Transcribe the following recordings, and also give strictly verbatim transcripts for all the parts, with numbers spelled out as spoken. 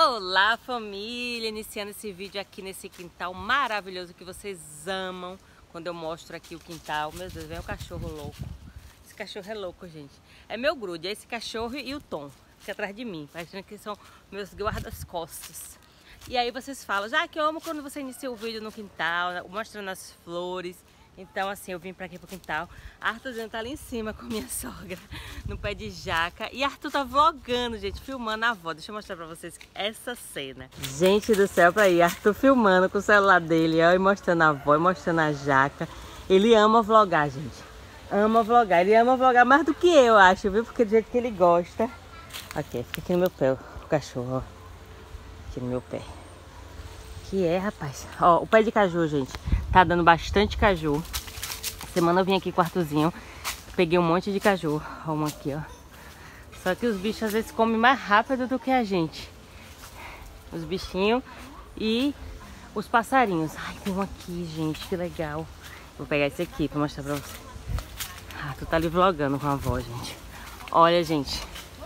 Olá, família! Iniciando esse vídeo aqui nesse quintal maravilhoso que vocês amam quando eu mostro aqui o quintal. Meu Deus, vem o cachorro louco. Esse cachorro é louco, gente. É meu grude, é esse cachorro e o Tom, que é atrás de mim. Parecendo que são meus guardas-costas. E aí vocês falam, já que eu amo quando você inicia o vídeo no quintal, mostrando as flores. Então assim, eu vim pra aqui pro quintal. Arthurzinho tá ali em cima com minha sogra, no pé de jaca. E Arthur tá vlogando, gente, filmando a avó. Deixa eu mostrar pra vocês essa cena. Gente do céu, pra aí, Arthur filmando com o celular dele, ó, e mostrando a avó, e mostrando a jaca. Ele ama vlogar, gente. Ama vlogar. Ele ama vlogar mais do que eu, acho, viu? Porque do jeito que ele gosta. Aqui, fica aqui no meu pé, o cachorro, ó. Aqui no meu pé. Que é, rapaz. Ó, o pé de caju, gente, tá dando bastante caju. Semana eu vim aqui com o Arthurzinho, peguei um monte de caju. Ó, uma aqui, ó. Só que os bichos às vezes comem mais rápido do que a gente. Os bichinhos e os passarinhos. Ai, tem um aqui, gente, que legal. Vou pegar esse aqui pra mostrar pra vocês. Ah, tu tá ali vlogando com a avó, gente. Olha, gente.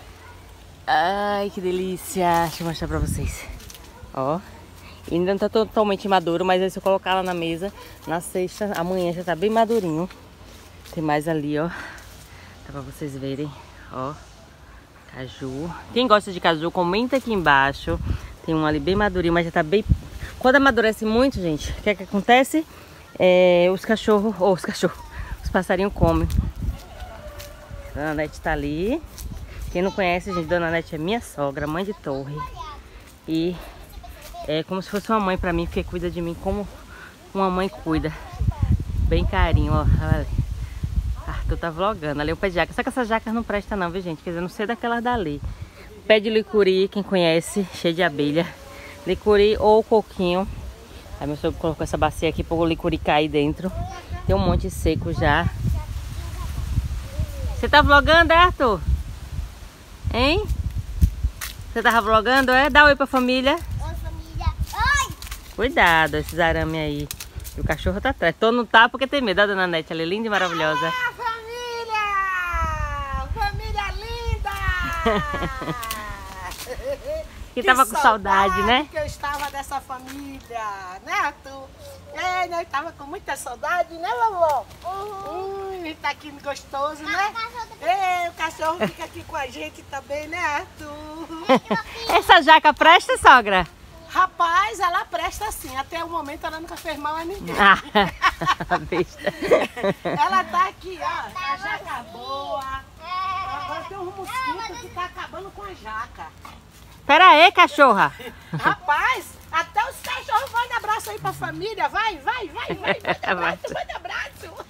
Ai, que delícia. Deixa eu mostrar pra vocês. Ó. Ainda não tá totalmente maduro, mas aí se eu colocar lá na mesa, na sexta, amanhã já tá bem madurinho. Tem mais ali, ó. Dá pra vocês verem, ó. Caju. Quem gosta de caju, comenta aqui embaixo. Tem um ali bem madurinho, mas já tá bem... Quando amadurece muito, gente, o que é que acontece? É, os cachorros, ou oh, os cachorros, os passarinhos comem. Dona Nete tá ali. Quem não conhece, gente, Dona Nete é minha sogra, mãe de Torre. E... é como se fosse uma mãe pra mim, porque cuida de mim como uma mãe cuida. Bem carinho, ó. Olha. Arthur tá vlogando. Ali é o pé de jaca. Só que essas jacas não prestam não, viu, gente? Quer dizer, não sei daquelas dali. Pé de licuri, quem conhece, cheio de abelha. Licuri ou coquinho. Aí meu sogro colocou essa bacia aqui para o licuri cair dentro. Tem um monte seco já. Você tá vlogando, é, Arthur? Hein? Você tava vlogando, é? Dá um oi pra família. Cuidado, esses arames aí. E o cachorro tá atrás. Tô no tá porque tem medo. A Dona Nete, ela é linda e maravilhosa. Ah, família! Família linda! que, que tava com saudade, saudade, né? Que eu estava dessa família, né, Arthur? É, nós tava com muita saudade, né, vovó? Uhum. Hum, tá aqui gostoso, né? É, o cachorro fica aqui com a gente também, né, Arthur? Essa jaca presta, sogra? Rapaz, ela presta sim. Até o momento ela nunca fez mal a ninguém. Ah, besta. Ela tá aqui, ó. A jaca boa. Agora tem um mosquito que tá acabando com a jaca. Pera aí, cachorra. Rapaz, até os cachorros vão dar abraço aí pra família. Vai, vai, vai, vai. Vai dar abraço, vai dar abraço.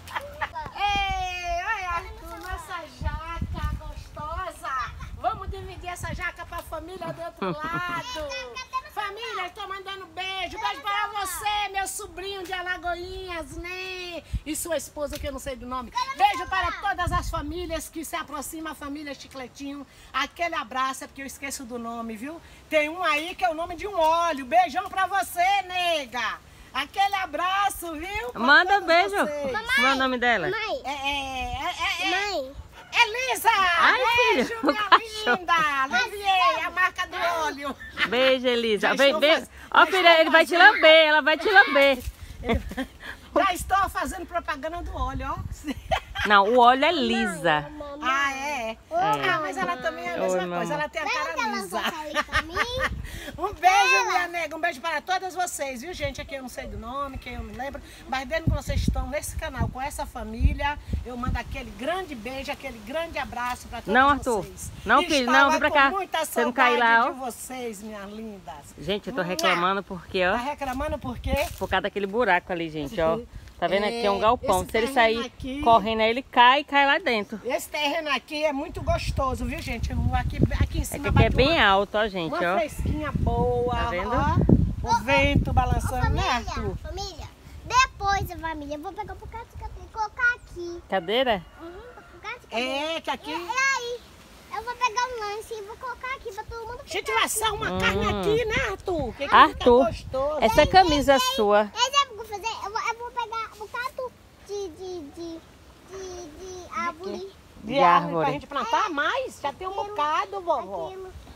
Ei, olha, Arthur, nossa jaca gostosa. Vamos dividir essa jaca pra família do outro lado. Família, estou mandando beijo. Beijo para você, meu sobrinho de Alagoinhas, né? E sua esposa, que eu não sei do nome. Beijo para todas as famílias que se aproximam, a família Chicletinho. Aquele abraço, é porque eu esqueço do nome, viu? Tem um aí que é o nome de um óleo. Beijão para você, nega. Aquele abraço, viu? Pra Manda beijo. Qual é o nome dela? Mãe. É, é, é, é, Mãe. Elisa! Ai, beijo, filho, minha linda! Aliviei a marca do óleo. Beijo, Elisa. Já Be estou be faz... Ó, filha, ele vai te lamber, ela vai te lamber. Já estou fazendo propaganda do óleo, ó. Não, o óleo é lisa. Ah, é? é? Ah, mas ela também é a mesma Oi, coisa, ela tem a cara Ela lisa. pra mim. Um beijo, minha nega, um beijo para todas vocês, viu, gente? Aqui eu não sei do nome, quem eu não lembro, mas desde que vocês estão nesse canal com essa família, eu mando aquele grande beijo, aquele grande abraço para todos Não, Arthur. vocês. Não, filho, não, vem pra cá. Muita Você não cai lá, ó. de vocês, minhas lindas. Gente, eu tô reclamando porque, ó, Tá reclamando por quê? por causa daquele buraco ali, gente, ó. Tá vendo aqui? É um É, galpão. esse Se ele terreno sair aqui- correndo aí, ele cai e cai lá dentro. Esse terreno aqui é muito gostoso, viu, gente? Aqui, aqui em É cima que aqui é bate bem uma, alto, ó, gente, uma ó. fresquinha boa. Tá vendo? Ó, o vento balançando, né, Arthur? Família, família. Depois, família, eu vou pegar um bocado de cabelo e colocar aqui. Cadeira? Uhum, um bocado de cabelo. É, que aqui... E aí, eu vou pegar um lanche e vou colocar aqui pra todo mundo A gente pegar. vai assar uma Hum. carne aqui, né, Arthur? Que que Arthur, fica gostoso. essa camisa é sua. Eu já vou fazer, eu vou, eu vou pegar um bocado de, de, de, de, de árvore. De De árvore árvore. pra gente plantar mais? Já tem um bocado, vovó. Aquilo.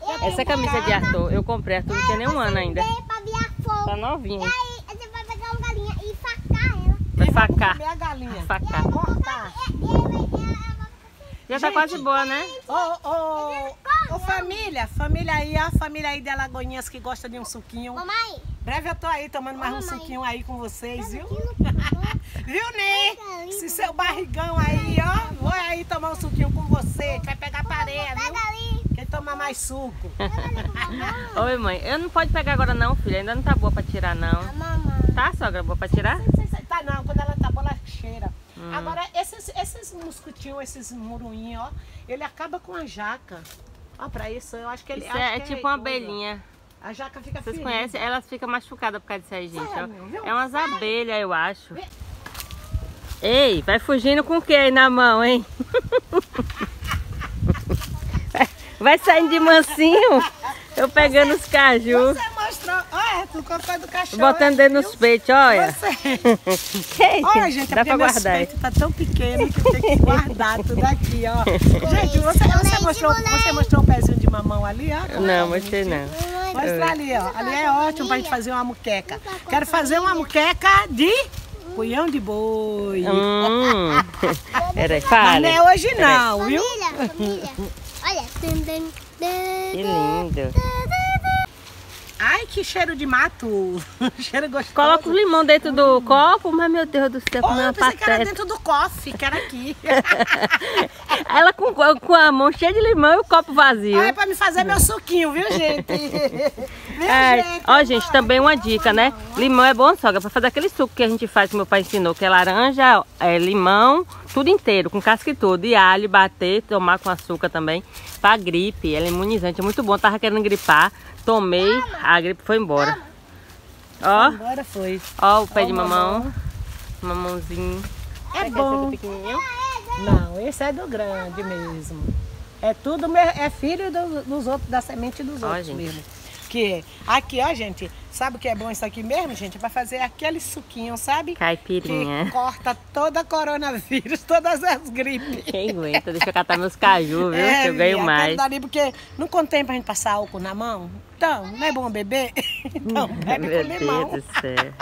Essa camisa de Arthur, eu comprei. Arthur não tinha nem um ano ainda. Pra virar fogo. Tá novinha. E aí, você vai pegar uma galinha e facar ela. Vai facar. Comer a galinha. Facar. Cortar. E aí, vai- ela Já tá quase boa, né? Ô, ô, ô, família, família aí, ó, família aí de Alagoinhas que gosta de um suquinho. Mamãe, Breve eu tô aí tomando mais um mamãe. suquinho aí com vocês, viu? aquilo que mamãe. Viu, Ney? Pega ali, Esse seu barrigão aí, ó, vou aí tomar um suquinho com você, que vai pegar pareia, viu? Pega ali. Quem toma mais suco? Pega ali com mamãe. Oi, mãe. Eu não pode pegar agora não, filha. Ainda não tá boa pra tirar, não. A mamãe. Tá, sogra? Boa pra tirar? Tá não, quando ela tá boa, ela cheira. Hum. Agora, esses, esses mosquitinhos, esses muruinhos, ó, ele acaba com a jaca. Ó, pra isso, eu acho que ele... Isso acho é, é que tipo uma coisa. abelhinha. A jaca fica Vocês ferida. conhecem? Elas ficam machucadas por causa disso aí, gente. Sério, ó. viu? É umas abelhas, eu acho. Ei, vai fugindo com o que aí na mão, hein? Vai- Vai saindo de mansinho. Eu pegando os caju. Você mostrou... Olha, tu comprou do cachorro. Botando dentro viu? nos peitos, olha. Você... Ei, Olha, gente, é dá porque pra meus guardar. peitos tá tão pequeno que eu tenho que guardar tudo aqui, ó. Gente, você, você, mostrou, você mostrou um pezinho de mamão ali, ó? Não, mostrei não. Mostra ali, ó. Ali é ótimo pra gente fazer uma muqueca. Quero fazer uma muqueca de punhão de boi. Hum. Peraí, Mas fale. não é hoje não, viu? Família, família. Olha. Tum, tum, tum, Que lindo. Ai, que cheiro de mato. Cheiro gostoso. Coloca o limão dentro do copo, mas meu Deus do céu, Oh, como é eu uma pensei que era pateta. dentro do cofre, que era aqui. Ela com, com a mão cheia de limão e o copo vazio. Ah, é pra me fazer meu suquinho, viu, gente? Viu, É, gente? ó, gente, também uma dica, né? Limão é bom, sogra, pra fazer aquele suco que a gente faz, que meu pai ensinou, que é laranja, é, limão, tudo inteiro, com casca e tudo. E alho, bater, tomar com açúcar também. Pra gripe, ela é imunizante, é muito bom. Tava querendo gripar, tomei, a gripe foi embora. Ó, Agora foi. ó o pé Ó de o mamão. Mamãozinho. É Esse bom. do pequenininho? Não, esse é do grande mesmo. É tudo, me- é filho do- dos outros, da semente dos Ó, outros gente. mesmo. Que aqui, ó, gente, sabe o que é bom isso aqui mesmo, gente? É pra fazer aquele suquinho, sabe? Caipirinha. Que corta toda a coronavírus, todas as gripes. Quem aguenta? Deixa eu catar meus caju, viu? É, que eu ganho minha, mais. quero dar ali, porque não contém pra gente passar álcool na mão. Então, não é bom beber? Então, bebe Meu com limão. Deus do céu.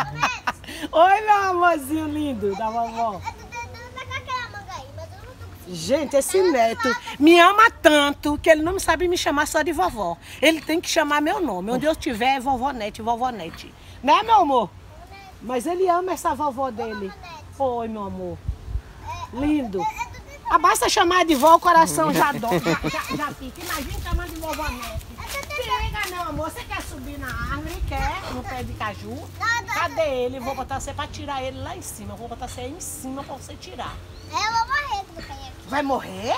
Oi, meu amorzinho lindo da vovó. Eu tô tentando pegar aquela manga aí, mas eu não tô conseguindo. Gente, esse neto me ama tanto que ele não sabe me chamar só de vovó. Ele tem que chamar meu nome. Onde eu estiver é vovó Nete, vovó Nete. Né, meu amor? Mas ele ama essa vovó dele. Oi, meu amor. Lindo. Ah, basta chamar de vó, o coração já dói. Já, já, já fica. Imagina chamando de vovó Nete. Pega, meu amor. Você quer subir na árvore? Quer? No pé de caju? Cadê ele? Vou botar você pra tirar ele lá em cima. Eu vou botar você aí em cima pra você tirar. Eu vou morrer quando eu cair aqui. Vai morrer?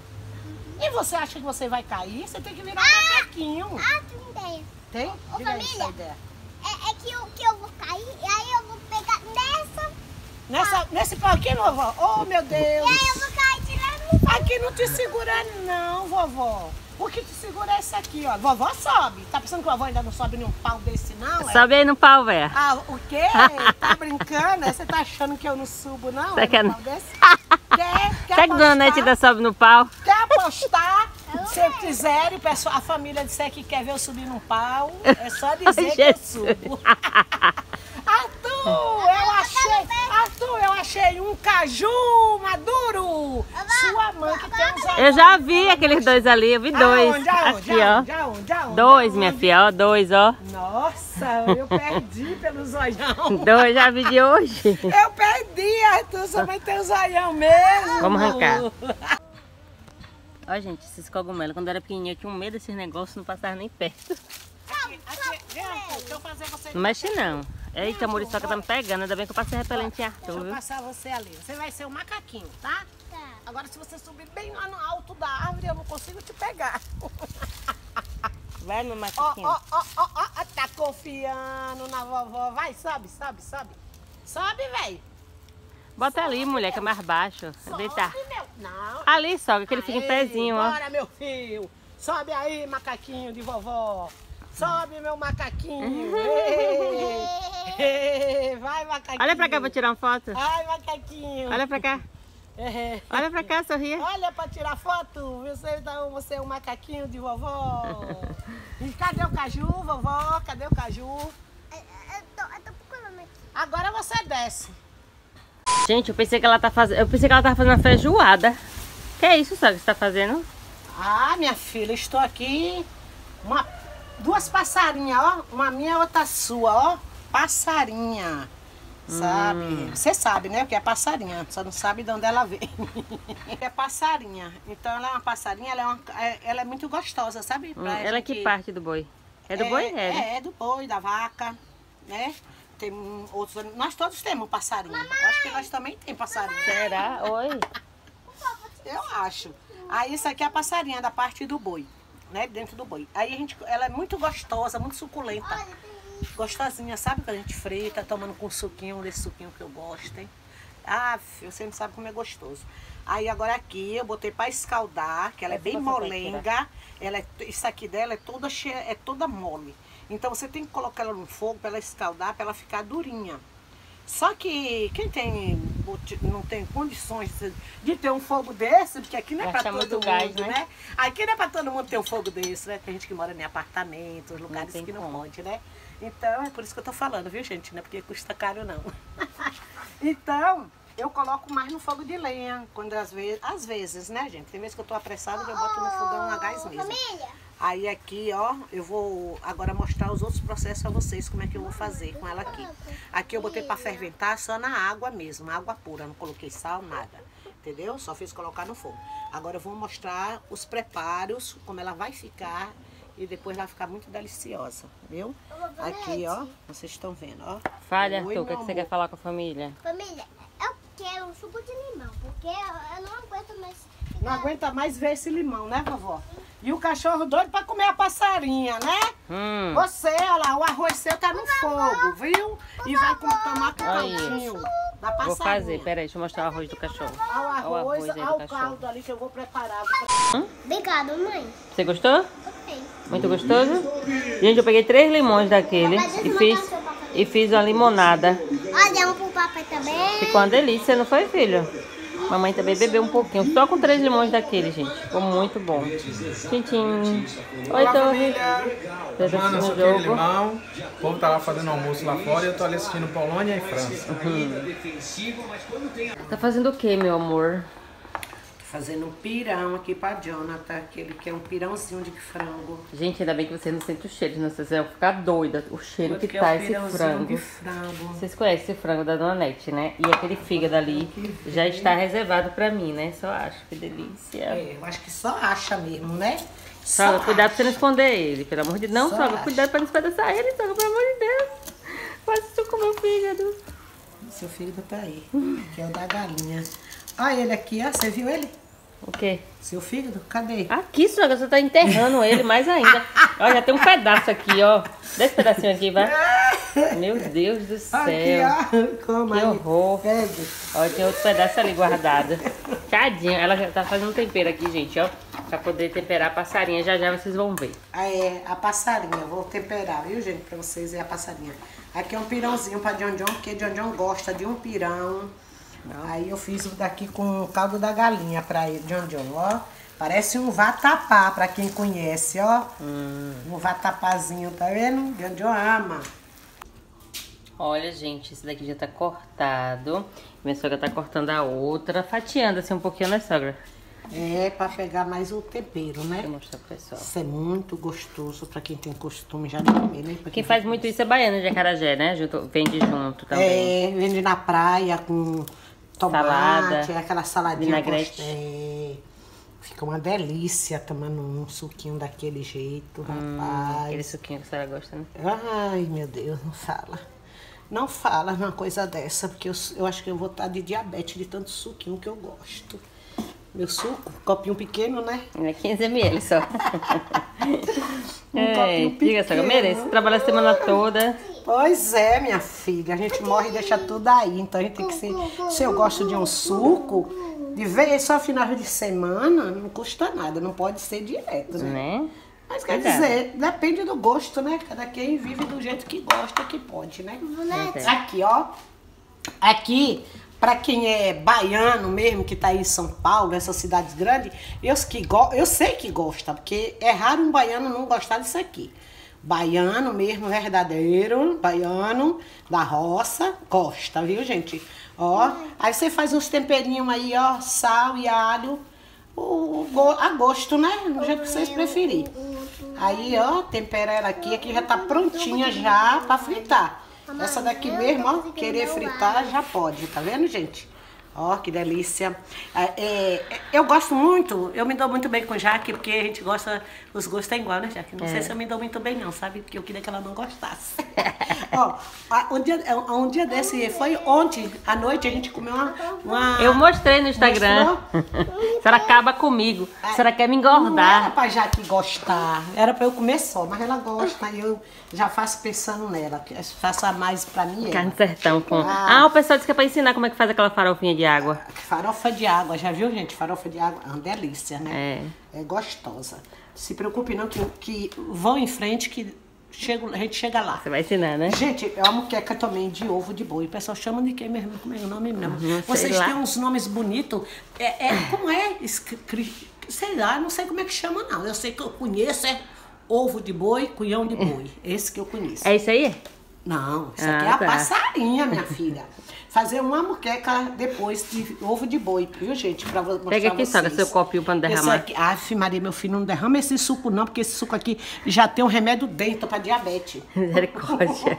E você acha que você vai cair? Você tem que virar um macaquinho. Ah, tem ideia. Tem? Ô, Diga aí família. essa ideia. É, é que, eu, que eu vou cair e aí eu vou pegar nessa. Nessa, nesse pau aqui, vovó? Oh, meu Deus. E aí eu vou cair tirando. Aqui não te segura não, vovó. O que te segura é esse aqui, ó. Vovó sobe. Tá pensando que vovó ainda não sobe num pau desse, não? É? Sobe aí no pau, velho. Ah, o quê? Tá brincando? Você tá achando que eu não subo, não? Você É quer- num pau desse? Quer, quer Será que Dona Nete ainda sobe no pau? Quer apostar? Se quiserem, o pessoal, a família disser que quer ver eu subir num pau, é só dizer que eu Jesus. subo. Arthur, eu achei, Arthur, eu achei um caju maduro. Sua mãe que tem uns Eu já vi aqueles dois ali, eu vi dois. Aonde, aonde, Aqui, ó. aonde, aonde, aonde, Dois, minha aonde? filha, ó, dois, ó. Nossa, eu perdi pelo zoião. Dois, já vi de hoje. Eu perdi, Arthur, sua mãe tem um zoião mesmo. Vamos arrancar. Ó, gente, esses cogumelos, quando eu era pequenininha, eu tinha um medo desses negócios, não passava nem perto. Aqui, aqui, vem, Arthur, deixa eu fazer você... Não mexe não. Eita, a muriçoca tá me pegando, ainda bem que eu passei repelente em Deixa Arthur, eu viu? passar você ali. Você vai ser um macaquinho, tá? Tá. Agora, se você subir bem lá no alto da árvore, eu não consigo te pegar. Vai, meu Ó, macaquinho. ó, ó, ó, ó, tá confiando na vovó. Vai, sobe, sobe, sobe. Sobe, velho. Bota ali, mulher, que é mais baixo. Deitar. Sobe, meu. Não. Ali, sogra, que ele fica em Aí, pezinho, ó. Bora, meu filho. Sobe aí, macaquinho de vovó. Sobe, meu macaquinho. Ei, ei, vai, macaquinho. Olha pra cá pra tirar uma foto. Ai, macaquinho. Olha pra cá. É. Olha pra cá, sorria. Olha pra tirar foto. Você, você é um macaquinho de vovó. E cadê o caju, vovó? Cadê o caju? Eu, eu, tô, eu tô procurando aqui. Agora você desce. Gente, eu pensei que ela tá fazendo. Eu pensei que ela tava fazendo uma feijoada. Que é isso, sabe, que você tá fazendo? Ah, minha filha, estou aqui. Uma, duas passarinhas, ó. Uma minha e outra sua, ó. Passarinha. Sabe? Hum. Você sabe, né? O que é passarinha. Só não sabe de onde ela vem. É passarinha. Então ela é uma passarinha, ela é, uma, é, ela é muito gostosa, sabe? Hum, Pra ela é gente- que parte do boi? É do boi? É, né? É, é do boi, da vaca, né? Tem outros, nós todos temos passarinho. Eu acho que nós também temos passarinho. Será? Oi. Eu acho. Aí isso aqui é a passarinha da parte do boi, né? Dentro do boi. Aí a gente, ela é muito gostosa, muito suculenta. Gostosinha, sabe? Que a gente frita, tomando com suquinho, desse suquinho que eu gosto, hein? Ah, você não sabe como é gostoso. Aí agora aqui eu botei pra escaldar, que ela é Essa bem você vai molenga. Ela é, isso aqui dela é toda cheia, é toda mole. Então você tem que colocar ela no fogo pra ela escaldar, pra ela ficar durinha. Só que quem tem, não tem condições de, de ter um fogo desse, porque aqui não é pra Gasta todo muito mundo, gás, né? né? Aqui não é pra todo mundo ter um fogo desse, né? Tem gente que mora em apartamentos, lugares tem que não como. pode, né? Então é por isso que eu tô falando, viu, gente? Não é porque custa caro, não. Então, eu coloco mais no fogo de lenha, quando às vezes, às vezes, né, gente? Tem vezes que eu tô apressada, eu boto no fogão a gás mesmo. Família. Aí aqui, ó, eu vou agora mostrar os outros processos a vocês, como é que eu vou fazer com ela aqui. Aqui eu botei para ferventar só na água mesmo, água pura, não coloquei sal, nada. Entendeu? Só fiz colocar no fogo. Agora eu vou mostrar os preparos, como ela vai ficar e depois vai ficar muito deliciosa, viu? Aqui, ó, vocês estão vendo, ó. Fale, Oi, Arthur, o que, meu é que você amor. quer falar com a família? Família, eu quero um suco de limão, porque eu, eu não aguento mais. ficar- Não aguenta mais ver esse limão, né, vovó? E o cachorro doido para comer a passarinha, né? Hum. Você, olha lá, o arroz seu tá no fogo, viu? E vai com- tomar com Aí. cantinho da passarinha. Vou fazer, peraí, deixa eu mostrar o arroz do cachorro. Olha o arroz, Olha o arroz aí do olha o cachorro. caldo ali que eu vou preparar. Obrigada, mãe. Você gostou? Ok. Muito gostoso? Gente, eu peguei três limões daquele e fiz, e fiz uma limonada. Olha, um pro papai também. Ficou uma delícia, não foi, filho? Mamãe também bebeu um pouquinho, só com três limões daquele, gente. Ficou muito bom. Tchim, tchim. Oi, Torre. Você tá Mano, eu sou assistindo o aquele jogo? limão. O povo tá lá fazendo almoço lá fora e eu tô ali assistindo Polônia e França. Tá fazendo o que, meu amor? Fazendo um pirão aqui pra Jonathan, aquele que é um pirãozinho de frango. Gente, ainda bem que vocês não sentem o cheiro, senão vocês vão ficar doida. O cheiro que Porque tá é um esse pirãozinho frango. de frango. Vocês conhecem esse frango da Dona Nete, né? E aquele fígado ali já está reservado pra mim, né? Só acho, que delícia. É, eu acho que só acha mesmo, né? Sogra, Só cuidado pra acha. você não esconder ele, pelo amor de Deus. Não, Só sogra, acha. cuidado pra não espedaçar ele, sogra, pelo amor de Deus. Faz isso com o meu fígado. Seu filho tá aí, que é o da galinha. Olha ele aqui, ó. Você viu ele? O quê? Seu fígado? Cadê? Aqui, sogra, você tá enterrando ele mais ainda. Ó, já tem um pedaço aqui, ó. Desse pedacinho aqui, vai. Meu Deus do céu. Aqui, ó. Como Que aí? horror. Pegue. Ó, tem outro pedaço ali guardado. Tadinha. Ela já tá fazendo tempero aqui, gente, ó. Pra poder temperar a passarinha. Já já vocês vão ver. Ah, é, a passarinha. Vou temperar, viu, gente? Pra vocês verem a passarinha. Aqui é um pirãozinho pra John John, porque John John gosta de um pirão. Aí eu fiz o daqui com o caldo da galinha pra ele, John John, ó. Parece um vatapá, pra quem conhece, ó. Hum. Um vatapazinho, tá vendo? John John ama. Olha, gente, esse daqui já tá cortado. Minha sogra tá cortando a outra. Fatiando assim um pouquinho, né, sogra? É, pra pegar mais o tempero, né? Deixa eu mostrar pro pessoal. Isso é muito gostoso pra quem tem costume já de comer, né? Pra Quem faz muito isso é baiana de acarajé, né? Junto, vende junto também. É, vende na praia com tomate, Salada, aquela saladinha. vinagrete. gost- É, fica uma delícia tomando um suquinho daquele jeito, rapaz. Aquele suquinho que a senhora gosta, né? Ai, meu Deus, não fala. Não fala numa coisa dessa, porque eu, eu acho que eu vou estar de diabetes de tanto suquinho que eu gosto. Meu suco, copinho pequeno, né? É quinze mililitros só. Um é, copinho diga, sogra, pequeno. merece. Trabalha a semana toda. Pois é, minha filha, a gente morre e deixa tudo aí. Então a gente tem que ser. Se eu gosto de um suco, de vez só final de semana, não custa nada, não pode ser direto, né? Né? Mas quer Verdade. dizer, depende do gosto, né? Cada quem vive do jeito que gosta, que pode, né? Verdade. Aqui, ó. Aqui, Pra quem é baiano mesmo, que tá aí em São Paulo, essas cidades grandes, eu, que go eu sei que gosta, porque é raro um baiano não gostar disso aqui. Baiano mesmo, verdadeiro, baiano da roça, gosta, viu, gente? Ó, aí você faz uns temperinhos aí, ó, sal e alho, o, o, a gosto, né? Do jeito que vocês preferirem. Aí, ó, tempera ela aqui, aqui já tá prontinha já pra fritar. Essa daqui mesmo, ó, querer fritar já pode, tá vendo, gente? Ó, que delícia. É, é, eu gosto muito, eu me dou muito bem com Jaque, porque a gente gosta, os gostos é igual, né, Jaque? Não é. sei se eu me dou muito bem não, sabe? Porque eu queria que ela não gostasse. Ó, um dia, um dia desse, foi ontem, à noite, a gente comeu uma... uma eu mostrei no Instagram. A senhora acaba comigo. A senhora quer me engordar. Não era pra Jaque gostar, era pra eu comer só, mas ela gosta e eu já faço pensando nela. Faço a mais pra mim. Carne de sertão com... Ah, ah, o pessoal disse que é pra ensinar como é que faz aquela farofinha de água. Farofa de água, já viu, gente? Farofa de água é uma delícia, né? É. É gostosa. Se preocupe não, que, que vão em frente que chego, a gente chega lá. Você vai ensinar, né? Gente, é uma moqueca também de ovo de boi. O pessoal chama de quem mesmo? Como é o nome mesmo? Uhum, Vocês têm uns nomes bonitos. É, é, como é? Sei lá, não sei como é que chama, não. Eu sei que eu conheço é ovo de boi, cunhão de boi. Esse que eu conheço. É isso aí? Não, isso Ah, aqui é a tá. passarinha, minha filha. Fazer uma moqueca depois de ovo de boi, viu, gente? Pra mostrar Pega aqui, vocês. sogra, seu copinho pra não Esse derramar. aqui, Aff, Maria, meu filho, não derrama esse suco não, porque esse suco aqui já tem um remédio dentro pra diabetes. Misericórdia.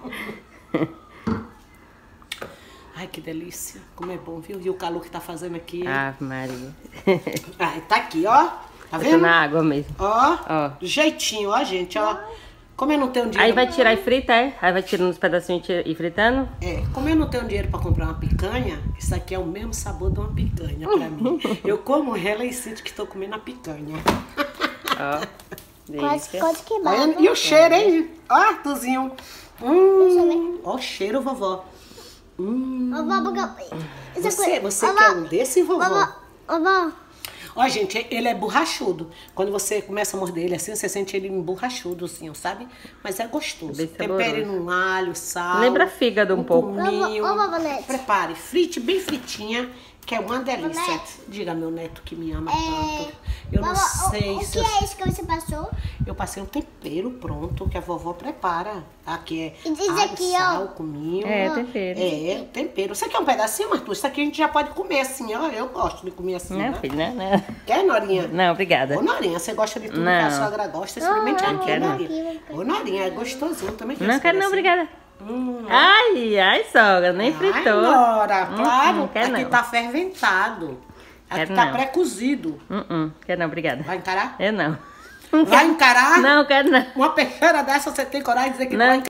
Ai, que delícia. Como é bom, viu? E o calor que tá fazendo aqui. Ave Maria. Ai, tá aqui, ó. Tá Eu tô vendo? na água mesmo. Ó, Ó. do jeitinho, ó, gente, ó. Como eu não tenho dinheiro... Aí vai tirar e frita, é? Aí vai tirando uns pedacinhos e tira- e fritando? É, como eu não tenho dinheiro pra comprar uma picanha, isso aqui é o mesmo sabor de uma picanha pra mim. Eu como ela e sinto que tô comendo a picanha. Ó, Quase, delícia. quase Tá queimado. vendo? E o cheiro, hein? Ó, Arthurzinho. Hum, ó o cheiro, vovó. Hum. Vovó, vovó, isso é Você, coisa- você vovó, quer um desse, vovó? Vovó, vovó, Ó, gente, ele é borrachudo. Quando você começa a morder ele assim, você sente ele borrachudo, assim, sabe? Mas é gostoso. Bem Tempere saboroso. no alho, sal. Lembra fígado um pouco. cominho. Vovó, vovó, Nete. Prepare, frite bem fritinha, que é uma delícia. Nete. Diga, meu neto que me ama É, tanto. Eu não vovó, o- sei o, se que eu... é isso que você passou? Eu passei um tempero pronto que a vovó prepara. Aqui é E diz alho, aqui, ó. sal, cominho. É, tempero. É, tempero. Você quer um pedacinho, Arthur? Isso aqui a gente já pode comer assim, ó. Eu gosto de comer assim, Não, né? filho, não, não. Quer, Norinha? Não, obrigada. Ô, Norinha, você gosta de tudo que Não. a sogra gosta? Experimente Não, aqui, quero não. Norinha. Ô, Norinha, é gostosinho também. Não quero não, obrigada. Hum, Ai, ai, sogra, nem Ai, fritou. Nora, Hum, claro. hum, quer aqui não. tá ferventado. Aqui Quero tá não. pré-cozido. Hum, hum, quero não, obrigada. Vai encarar? Eu não. Vai encarar? Não, quero não. Uma peixeira dessa, você tem coragem de dizer que Não. vai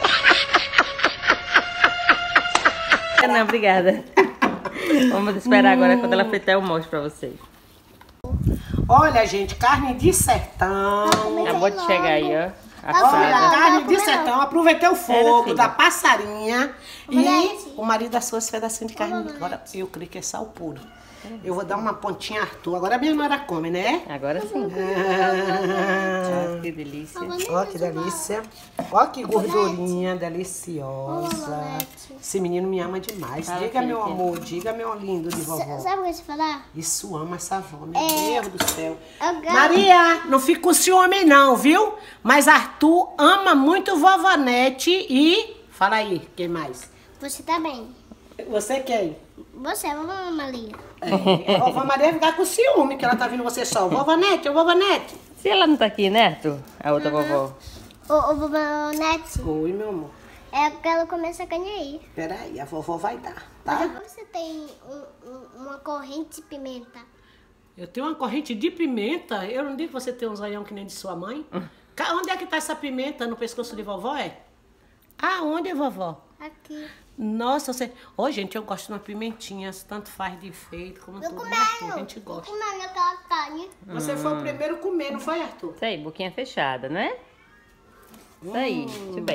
Quero não, obrigada. Vamos esperar agora, quando ela fritar eu mostro pra vocês. Olha, gente, carne de sertão. Acabou de chegar aí, ó. Olha, Assada. carne Não, de não, sertão. Aproveitei o fogo filha. da passarinha. Vamos lá, E gente. o marido das suas pedacinhos de carne. Agora, eu creio que é sal puro. Eu vou dar uma pontinha Arthur. Agora a minha nora come, né? Agora sim. Ah, Ó, que delícia. ó, que delícia. Ó, que gordurinha deliciosa. Esse menino me ama demais. Fala, Diga, meu filha. amor. Diga, meu lindo de vovó. Sabe o que você falar? Isso ama essa avó, meu É. Deus do céu. Eu quero- Maria, não fica com ciúme não, viu? Mas Arthur ama muito vovó Nete e... Fala aí, quem mais? Você também. Você quem? Você, vovó Maria. É, a vovó Maria vai ficar com ciúme, que ela tá vindo você só. Vovó Nete, ô vovó Nete. Se ela não tá aqui, né, Arthur? A outra vovó. Ô, ô, vovó Nete, Oi, meu amor. é porque ela começa a ganhar aí. Peraí, a vovó vai dar, Mas tá? agora você tem um- um- uma corrente de pimenta. Eu tenho uma corrente de pimenta. Eu não digo que você tem um zoião que nem de sua mãe. Cá, onde é que tá essa pimenta? No pescoço de vovó, é? Ah, onde é vovó? Aqui. Nossa, você... Ô, gente, eu gosto de uma pimentinha, tanto faz de feito como Tô tudo, né, Arthur? A comendo. gente Tô gosta. comendo aquela carne. Você foi o primeiro a comer, não foi, Arthur? Isso aí, boquinha fechada, né? Isso aí, muito bem.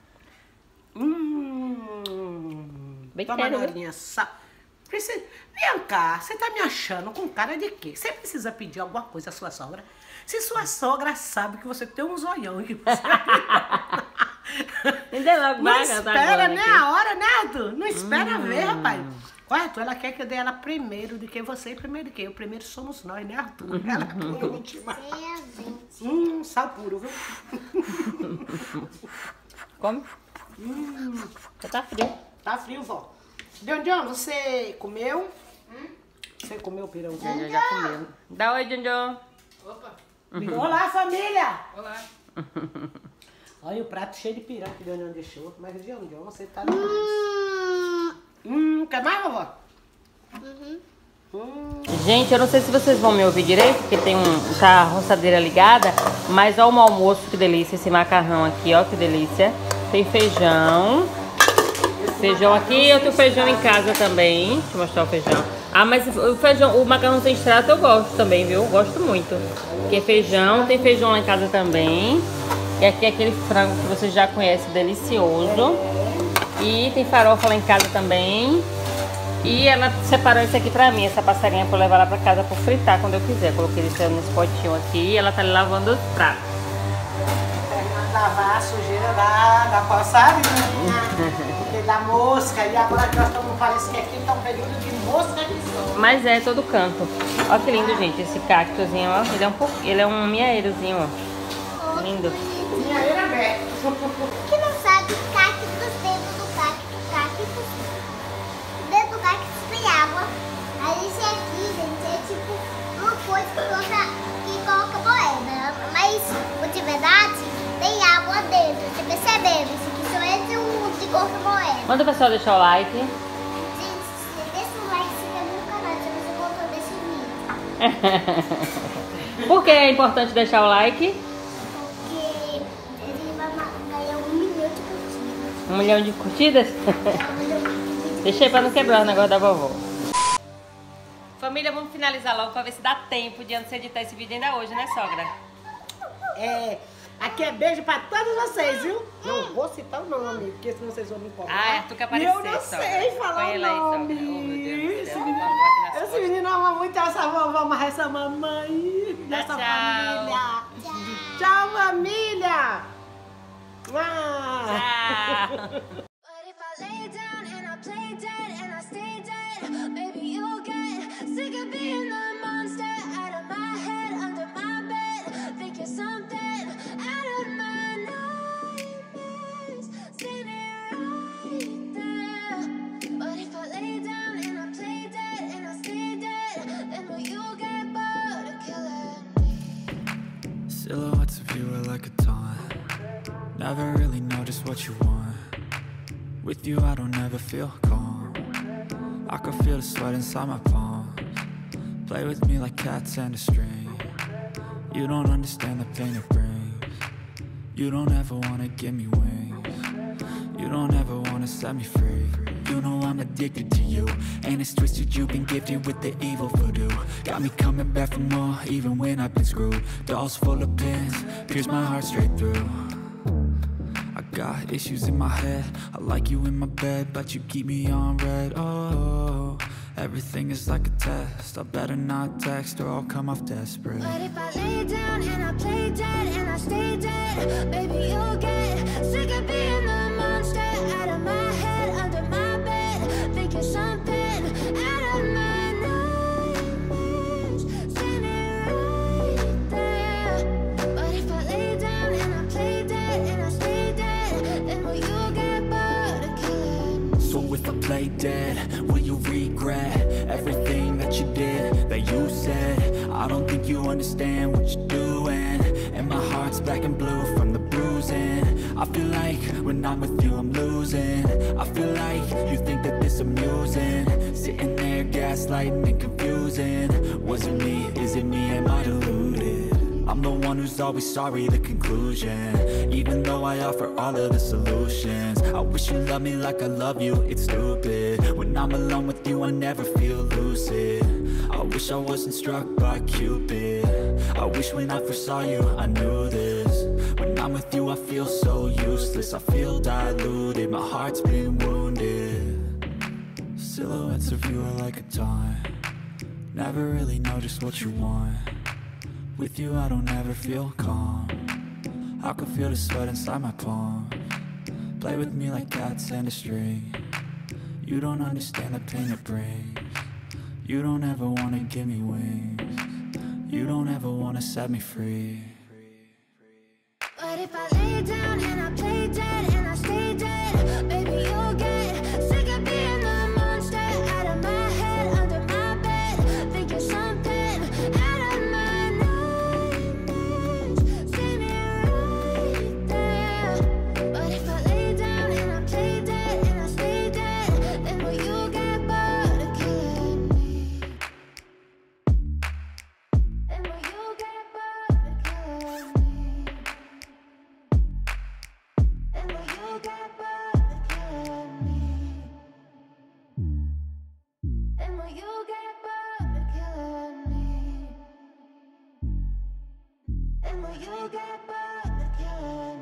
Hum. Bem Toma, quero, viu? Norinha, sa... Precisa... Vem cá, você tá me achando com cara de quê? Você precisa pedir alguma coisa à sua sogra? Se sua sogra sabe que você tem um zoião e que você... Me dê logo Não mais, ela tá espera, agora né, aqui. a hora, né, Arthur? Não espera ver, rapaz. Correto? Ela quer que eu dê ela primeiro do que você e primeiro do que eu. Primeiro somos nós, né, Arthur? Ela é última. Hum, sal puro, viu? Come. Hum, Tá frio. tá frio, vó. John John, você comeu? Hum? Você comeu o pirãozinho? Já, já comeu. Dá oi, John John. Opa. Olá, família! Olá. Olha o prato cheio de pirão que John John deixou. Mas, John John, você tá demais. Hum, hum, quer mais, vovó? Uhum. Hum. Gente, eu não sei se vocês vão me ouvir direito, porque tem um, tá a roçadeira ligada, mas ó o almoço, que delícia, esse macarrão aqui, ó, que delícia. Tem feijão. Feijão aqui, eu tenho feijão em casa também. Deixa eu mostrar o feijão. Ah, mas o feijão, o macarrão sem extrato eu gosto também, viu? Gosto muito. Aqui é feijão, tem feijão lá em casa também. E aqui é aquele frango que você já conhece, delicioso. E tem farofa lá em casa também. E ela separou isso aqui pra mim, essa passarinha, pra eu levar lá pra casa pra fritar quando eu quiser. Coloquei isso nesse potinho aqui e ela tá lavando os pratos. Terminando de lavar a sujeira da, da passarinha, porque da mosca. E agora que nós estamos, parece que aqui tá um período de mosca de sol. Mas é todo canto. Ó que lindo, gente, esse cactozinho, ó. Ele é um pouco, ele é um minhaeirozinho, ó. Lindo. Minhaeiro aberto. Que não sabe cactos dentro do cacto, cactus. Dentro do cactus tem água. Aí esse aqui, gente, é tipo uma coisa que coloca, que coloca moeda. Mas, o de verdade, tem água dentro. Você percebeu? Isso aqui só é um de colocar moeda. Manda o pessoal deixar o like. Gente, deixa o like, se inscreve no canal se você gostou desse vídeo. Por que é importante deixar o like? Porque ele vai ganhar um milhão de curtidas. Um milhão de curtidas? Um milhão de curtidas. Deixei pra não quebrar o negócio da vovó. Família, vamos finalizar logo pra ver se dá tempo de antes de editar esse vídeo ainda hoje, né, sogra? É, aqui é beijo pra todos vocês, viu? Não vou citar o nome, porque senão vocês vão me cobrar. Ah, é, tu quer aparecer, E eu não sogra. sei falar Põe o ela aí, sogra. nome. Oh, meu Deus do céu. Esse Vamos menino, aqui nas esse costas. menino ama muito essa vovó, mas essa mamãe dessa tchau. família. Tchau, família! Ah. Tchau. But if I lay down and I play dead and I stay dead, maybe you'll get sick of being the monster out of my head, under my bed. Think you're something out of my nightmares, standing right there. But if I lay down and I play dead and I stay dead, then will you get bored of killing me? Silhouettes of you are like a taunt. Never really know just what you want. With you I don't ever feel calm. I can feel the sweat inside my palms. Play with me like cats and a string. You don't understand the pain it brings. You don't ever wanna give me wings. You don't ever wanna set me free. You know I'm addicted to you, and it's twisted, you've been gifted with the evil voodoo. Got me coming back for more, even when I've been screwed. Dolls full of pins, pierce my heart straight through. I got issues in my head, I like you in my bed, but you keep me on red. Oh, everything is like a test, I better not text or I'll come off desperate. But if I lay down and I play dead and I stay dead, maybe you'll get sick of being the monster out of my head, under my bed. Think you're something out of my nightmares, standing right there. But if I lay down and I play dead and I stay dead, then will you get bored of killing me? So if I play dead, will you regret everything that you did, that you said? I don't think you understand what you're doing, and my heart's black and blue from the bruising. I feel like when I'm with you I'm losing. I feel like you think that this amusing, sitting there gaslighting and confusing. Was it me? Is it me? Am I deluded? I'm the one who's always sorry, the conclusion. Even though I offer all of the solutions, I wish you loved me like I love you, it's stupid. When I'm alone with you I never feel lucid. I wish I wasn't struck by Cupid. I wish when I first saw you I knew this. When I'm with you I feel so useless, I feel diluted, my heart's been wounded. Silhouettes of you are like a taunt. Never really know just what you want. With you I don't ever feel calm. I can feel the sweat inside my palms. Play with me like cats and a string. You don't understand the pain it brings. You don't ever wanna give me wings. You don't ever wanna set me free. But if I lay down and I play dead and I stay dead, baby, you'll get sick of being the monster out of my head, under my bed, thinking something out of my nightmares. See me right there. But if I lay down and I play dead and I stay dead, then will you get bored of killing me? Then will you get bored of killing me? And will you get bored of killing me? And will you get bored of killing me? And will you get bored of killing me?